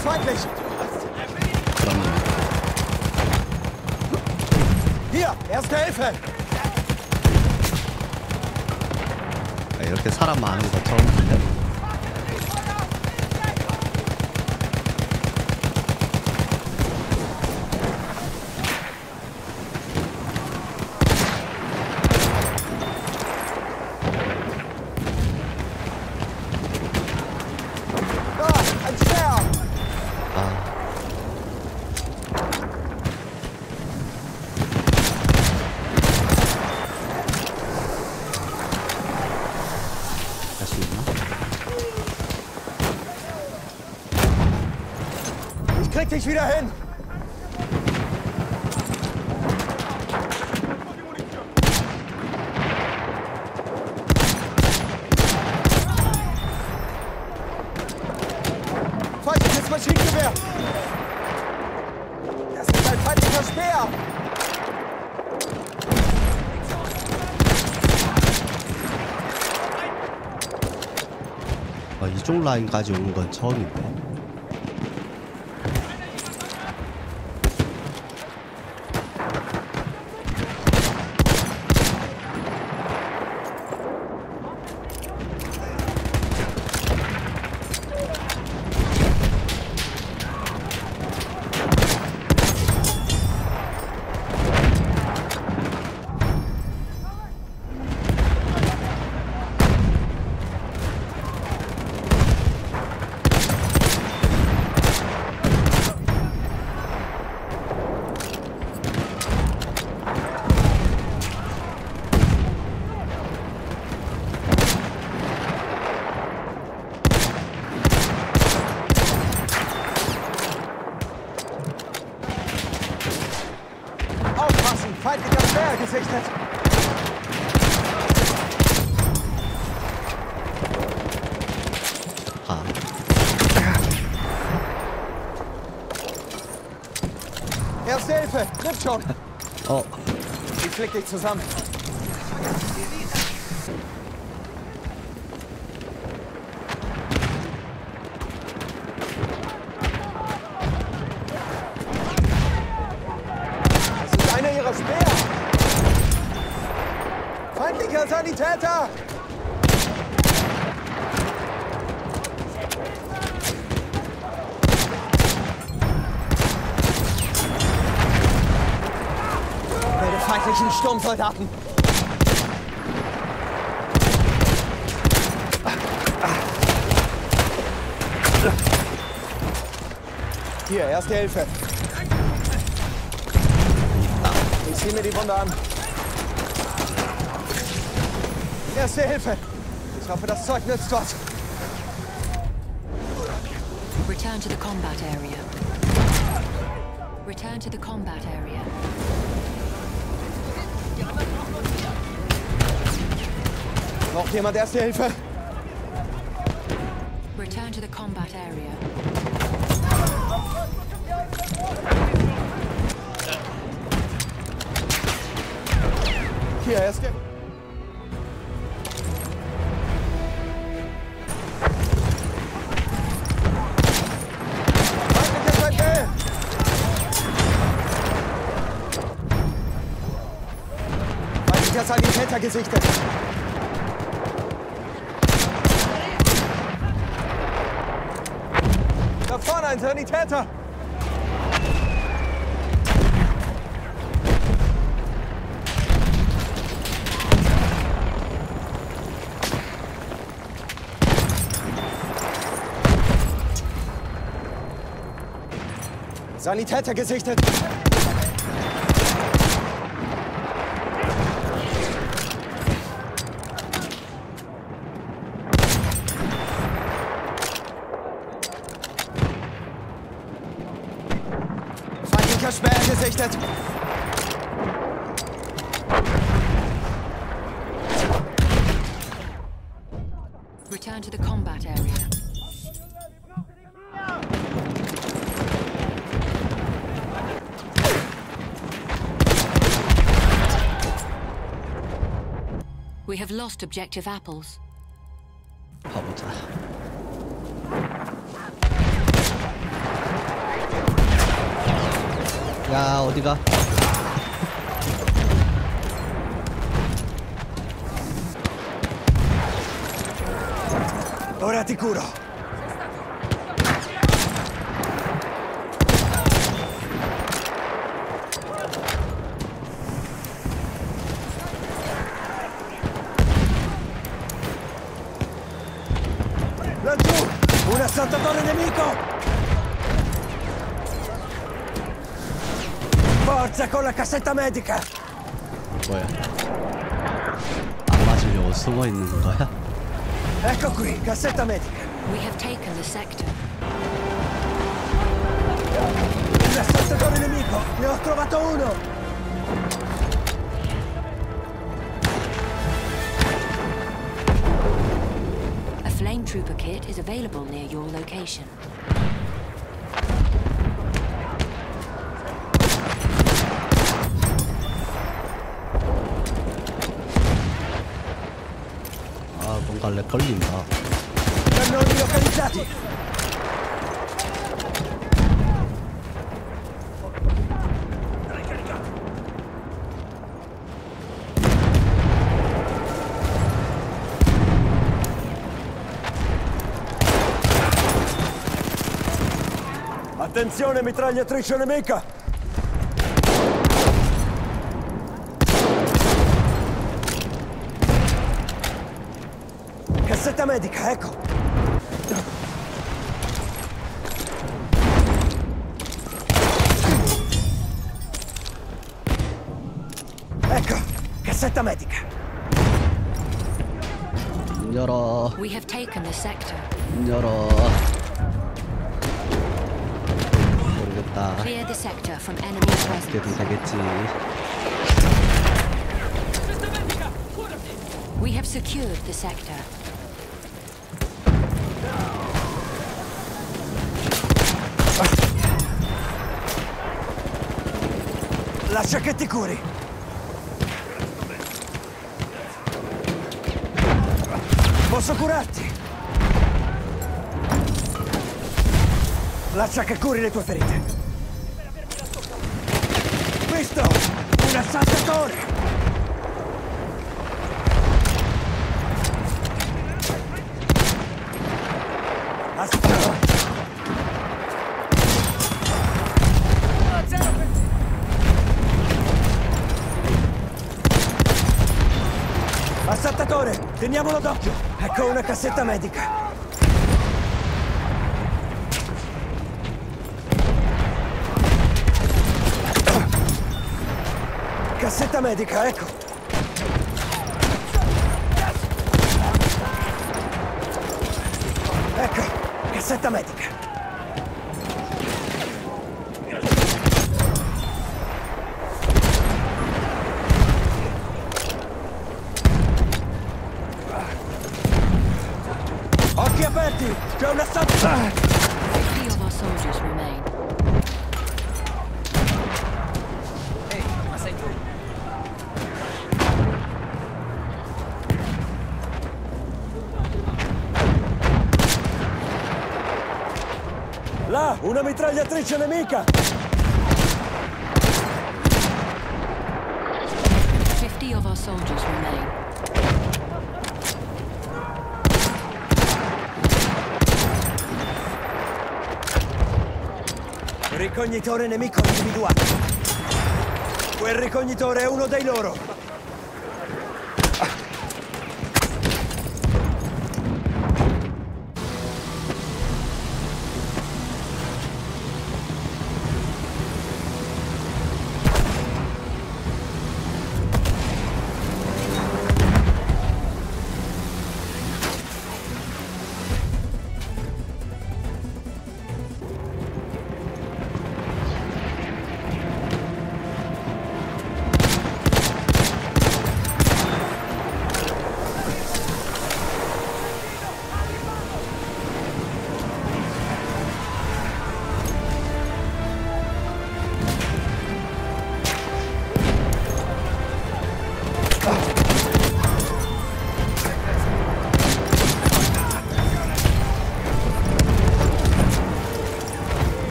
feindlich! 그러면 Hier, erste Hilfe! 이렇게 사람 많은 거 처음인데. Ein Speer! 할 수 있나? Ich krieg dich wieder hin! Feindliches Maschinengewehr! Das ist ein feindlicher Speer! 이쪽 라인까지 오는 건 처음인데. Aufpassen! Feindlicher Speer gesichtet! Erste Hilfe! Nimm schon! Ich flick dich zusammen! Das ist einer ihrer Speer! Feindlicher Sanitäter! Feindlichen Sturmsoldaten! Hier, erste Hilfe. Ich ziehe mir die Wunde an. Erste Hilfe. Ich hoffe, das Zeug nützt was. Return to the combat area. Return to the combat area. Braucht jemand erste Hilfe? Return to the combat area. Hier, erste. Feindlicher Sanitäter gesichtet. Da vorne ein Sanitäter! Sanitäter gesichtet! Feindlicher Speer gesichtet! Return to the combat area. We have lost objective apples. 가보자. 야, 어디가? Ora ti curo. Laggiù! Un assaltatore nemico! Forza con la cassetta medica! 뭐야? 안 맞으려고 숨어 있는 거야? Ecco qui, cassetta medica. We have taken the sector. Un assaltatore nemico! Ne ho trovato uno! A flame trooper kit is available near your location. 아, 뭔가 렉 걸린다. Cannoni localizzati! Attenzione, mitragliatrice nemica! Cassetta medica, ecco! Ecco, cassetta medica! 문 열어. We have taken the sector. 문 열어. 모르겠다. Clear the sector from enemy presence. 어떻게든 되겠지. We have secured the sector. Lascia che ti curi! Posso curarti! Lascia che curi le tue ferite! Visto! Un assaltatore! Aspetta! Assaltatore, teniamolo d'occhio. Ecco una cassetta medica. Cassetta medica, ecco. Ecco, cassetta medica. Occhi aperti! C'è un assalto! 50 of our soldiers remain. Là, una mitragliatrice nemica! 50 of our soldiers remain. Ricognitore nemico individuato. Quel ricognitore è uno dei loro.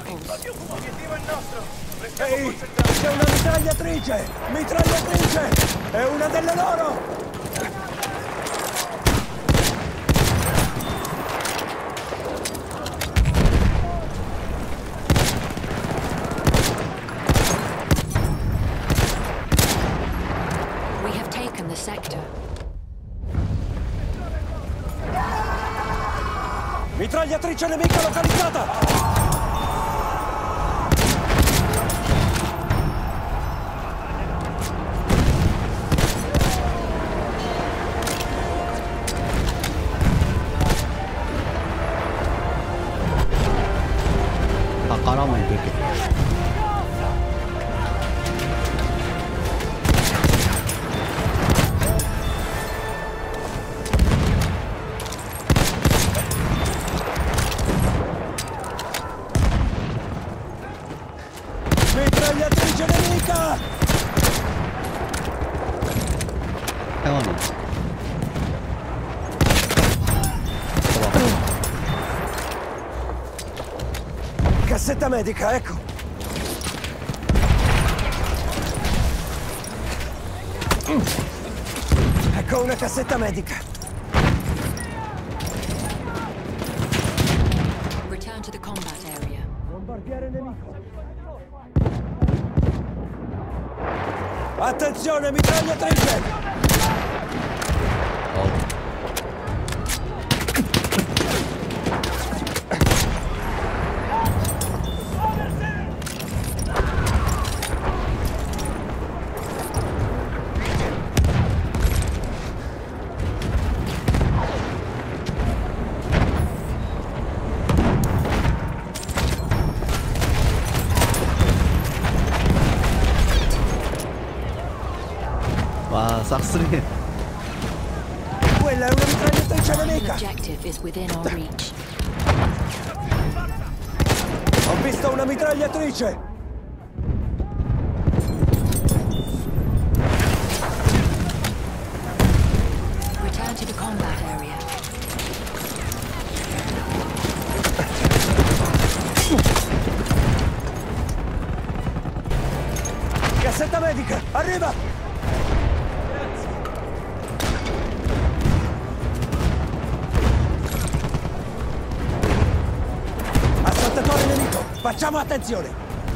vehicles. Ehi, c'è una mitragliatrice! Mitragliatrice! È una delle loro! We have taken the sector. Mitragliatrice nemica localizzata! 다 깔아면 되겠다. Mitragliatrice nemica! 태원이. Cassetta medica, ecco! Ecco una cassetta medica! Return to the combat area. Bombardiere nemico! Attenzione, mitragliatrice! 와, 싹쓸이. Quella è una mitragliatrice The nemica! objective is within our reach. Ho visto una mitragliatrice! Return to the combat area. Cassetta medica! Arriva! Assaltatore nemico! Facciamo attenzione!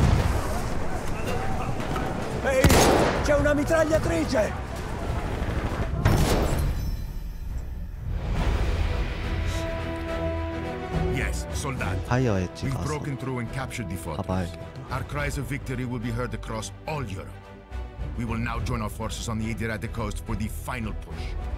Ehi! C'è una mitragliatrice! Yes, soldati. 파이어 엣지 We've 가서 broken through and captured the fortress. 가봐야겠다. Our cries of victory will be heard across all Europe. We will now join our forces on the Adriatic coast for the final push.